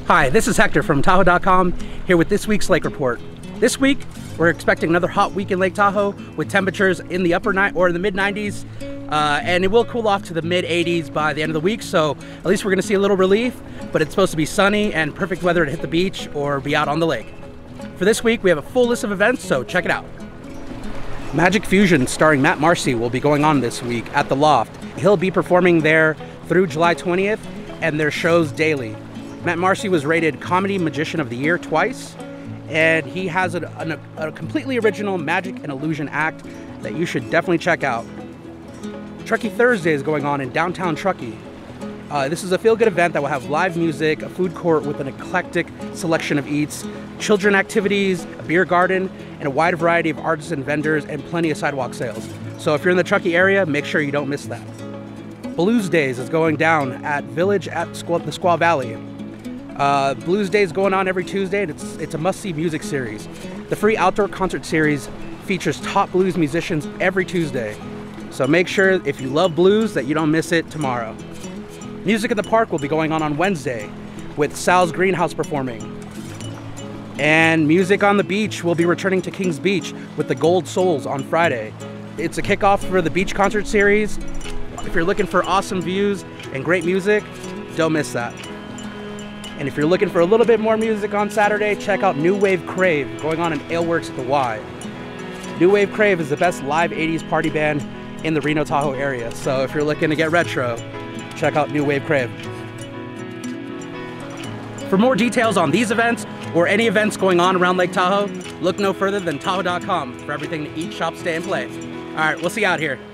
Hi, this is Hector from Tahoe.com here with this week's lake report. This week, we're expecting another hot week in Lake Tahoe with temperatures in the the mid 90s, and it will cool off to the mid 80s by the end of the week, so at least we're going to see a little relief, but it's supposed to be sunny and perfect weather to hit the beach or be out on the lake. For this week, we have a full list of events, so check it out. Magic Fusion starring Matt Marcy will be going on this week at the Loft. He'll be performing there through July 20th, and their shows daily. Matt Marcy was rated Comedy Magician of the Year twice, and he has a completely original magic and illusion act that you should definitely check out. Truckee Thursday is going on in downtown Truckee. This is a feel-good event that will have live music, a food court with an eclectic selection of eats, children activities, a beer garden, and a wide variety of artisan vendors and plenty of sidewalk sales. So if you're in the Truckee area, make sure you don't miss that. Blues Days is going down at Village at the Squaw Valley. Blues Days going on every Tuesday, and it's a must-see music series. The free outdoor concert series features top blues musicians every Tuesday. So make sure, if you love blues, that you don't miss it tomorrow. Music in the Park will be going on Wednesday with Sal's Greenhouse performing. And Music on the Beach will be returning to Kings Beach with the Gold Souls on Friday. It's a kickoff for the beach concert series. If you're looking for awesome views and great music, don't miss that. And if you're looking for a little bit more music on Saturday, check out New Wave Crave going on in Aleworks at the Y. New Wave Crave is the best live 80s party band in the Reno Tahoe area. So if you're looking to get retro, check out New Wave Crave. For more details on these events or any events going on around Lake Tahoe, look no further than Tahoe.com for everything to eat, shop, stay, and play. All right, we'll see you out here.